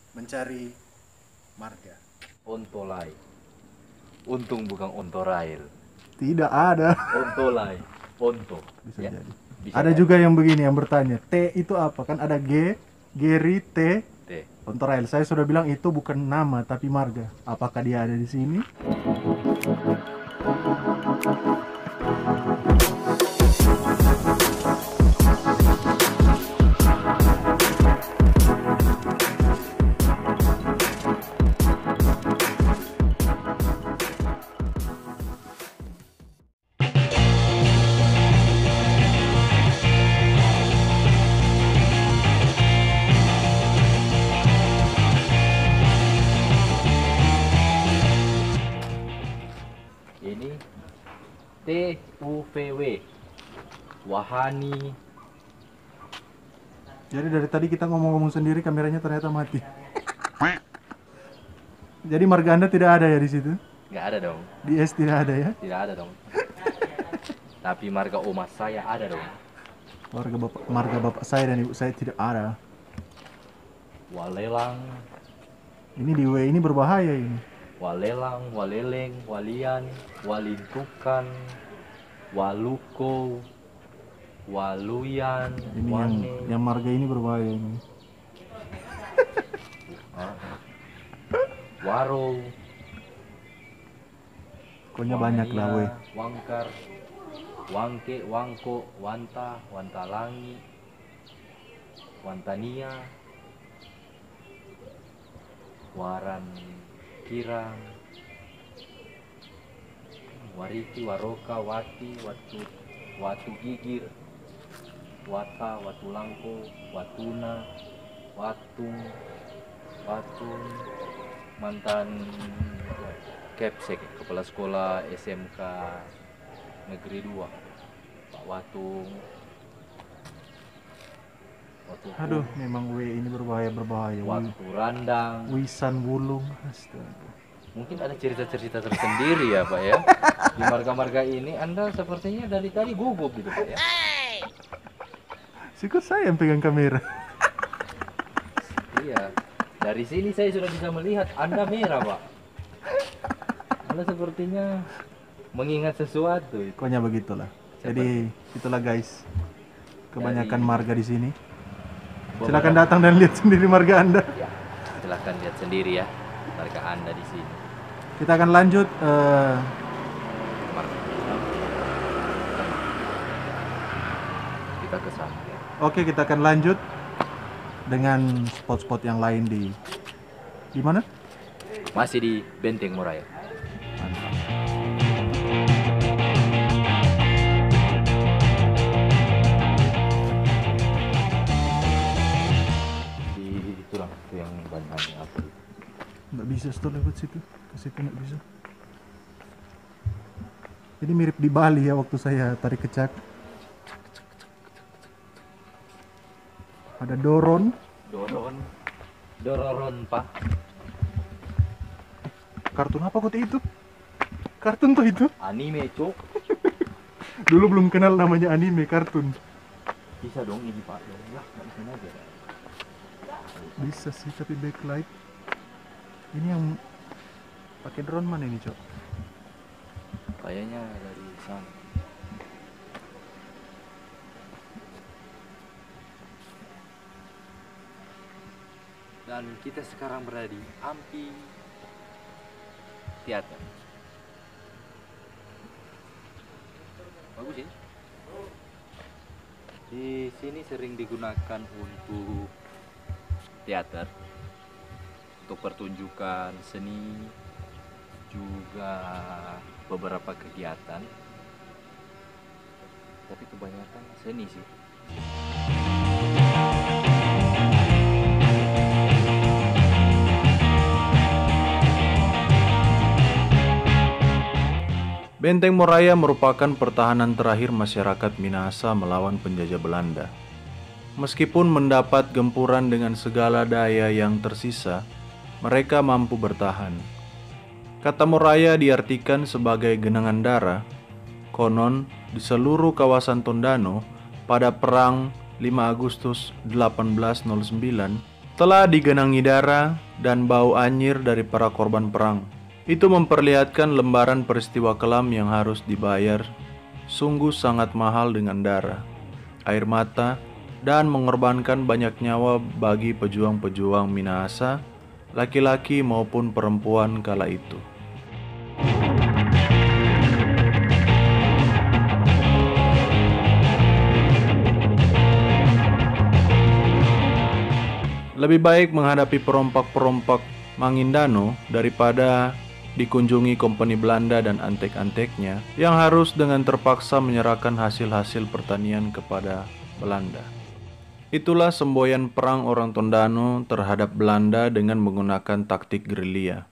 mencari marga. Ontolai. Untung bukan ontorail. Tidak ada. Ontolai. Onto. Bisa Ya, jadi. bisa Ada jadi. juga yang begini yang bertanya, T itu apa? Kan ada G, Geri, T, T. Ontorail. Saya sudah bilang itu bukan nama tapi marga. Apakah dia ada di sini? Ini TUVW. Wahani. Jadi dari tadi kita ngomong-ngomong sendiri, kameranya ternyata mati. Jadi marga Anda tidak ada ya di situ? Nggak ada dong. Di S tidak ada ya? Tidak ada dong. Tapi marga oma saya ada dong. Marga bapak saya dan ibu saya tidak ada. Walelang. Ini di W ini berbahaya ini. Walelang, waleleng, walian, walintukan, waluko, waluyan, Ini wane. yang marga ini berbahaya ini. Waro, Pokoknya banyak lah W. wangkar, wangke, wangko, wanta, wantalangi, wantania, waran kirang, wariki, waroka, wati, watu gigir, wata, watu langko, watuna, watung, mantan Kepsek, kepala sekolah SMK Negeri 2, Pak Watung. Aduh, memang W ini berbahaya. Watu Randang. Wisan Wulung. Astaga. Mungkin ada cerita-cerita tersendiri ya Pak ya. Di marga-marga ini Anda sepertinya dari tadi gugup gitu Pak ya. Sikut saya yang pegang kamera. Iya. Dari sini saya sudah bisa melihat Anda merah Pak. Anda sepertinya mengingat sesuatu. Pokoknya begitulah. Jadi itulah guys. Kebanyakan marga di sini. Silakan datang dan lihat sendiri marga Anda. Ya, silakan lihat sendiri ya marga Anda di sini. Kita akan lanjut. Kita ke sana ya. Oke, kita akan lanjut dengan spot-spot yang lain di mana? Masih di Benteng Moraya. Mantap. Di tulang itu yang banyak apa? Nggak bisa stop lewat situ. Ke situ nggak bisa. Ini mirip di Bali ya waktu saya tarik kecak. Ada Doron. Dororon Pak. Kartun apa kok itu? Kartun tuh itu? Anime cuk. Dulu belum kenal namanya anime, kartun. Bisa dong ini Pak. Ya, nggak bisa aja. Bisa sih, tapi backlight. Ini yang pakai drone mana ini, Cok? Kayaknya dari sana. Dan kita sekarang berada di Ampi Theater. Bagus ya? Di sini sering digunakan untuk teater, untuk pertunjukan seni, juga beberapa kegiatan. Tapi kebanyakan seni sih. Benteng Moraya merupakan pertahanan terakhir masyarakat Minahasa melawan penjajah Belanda. Meskipun mendapat gempuran dengan segala daya yang tersisa, mereka mampu bertahan. Kata Moraya diartikan sebagai genangan darah. Konon, di seluruh kawasan Tondano, pada Perang 5 Agustus 1809, Telah digenangi darah dan bau anyir dari para korban perang. Itu memperlihatkan lembaran peristiwa kelam yang harus dibayar sungguh sangat mahal dengan darah, air mata, dan mengorbankan banyak nyawa bagi pejuang-pejuang Minahasa, laki-laki maupun perempuan kala itu. Lebih baik menghadapi perompak-perompak Mangindano daripada dikunjungi kompeni Belanda dan antek-anteknya yang harus dengan terpaksa menyerahkan hasil-hasil pertanian kepada Belanda. Itulah semboyan perang orang Tondano terhadap Belanda dengan menggunakan taktik gerilya.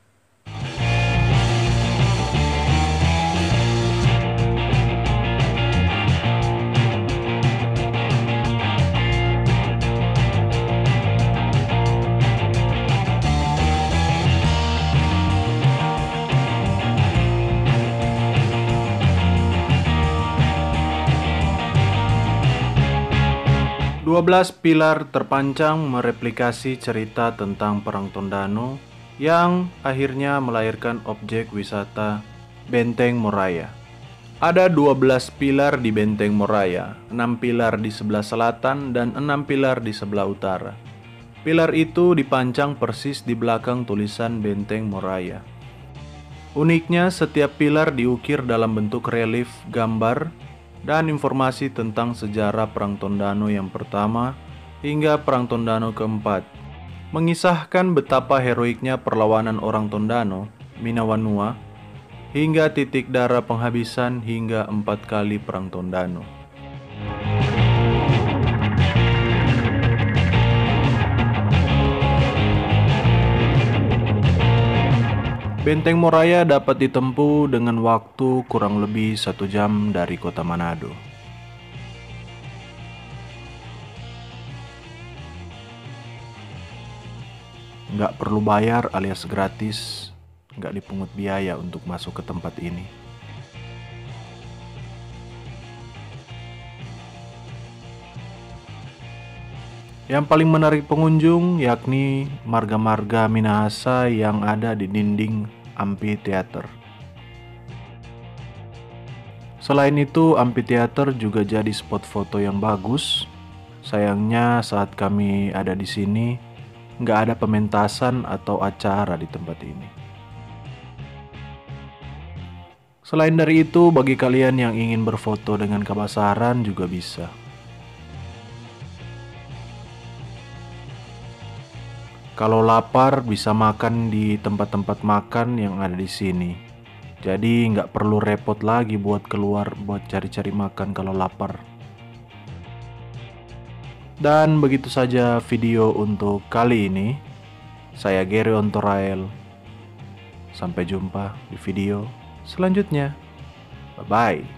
Dua belas pilar terpancang mereplikasi cerita tentang Perang Tondano yang akhirnya melahirkan objek wisata Benteng Moraya. Ada 12 pilar di Benteng Moraya, 6 pilar di sebelah selatan dan 6 pilar di sebelah utara. Pilar itu dipancang persis di belakang tulisan Benteng Moraya. Uniknya, setiap pilar diukir dalam bentuk relief, gambar, dan informasi tentang sejarah Perang Tondano yang pertama hingga Perang Tondano keempat, mengisahkan betapa heroiknya perlawanan orang Tondano, Minawanua, hingga titik darah penghabisan hingga 4 kali Perang Tondano. Benteng Moraya dapat ditempuh dengan waktu kurang lebih 1 jam dari kota Manado. Nggak perlu bayar alias gratis, nggak dipungut biaya untuk masuk ke tempat ini. Yang paling menarik pengunjung yakni marga-marga Minahasa yang ada di dinding amphitheater. Selain itu, amphitheater juga jadi spot foto yang bagus. Sayangnya saat kami ada di sini, nggak ada pementasan atau acara di tempat ini. Selain dari itu, bagi kalian yang ingin berfoto dengan Kabasaran juga bisa. Kalau lapar bisa makan di tempat-tempat makan yang ada di sini. Jadi nggak perlu repot lagi buat keluar buat cari-cari makan kalau lapar. Dan begitu saja video untuk kali ini. Saya Gary Ontorael. Sampai jumpa di video selanjutnya. Bye-bye.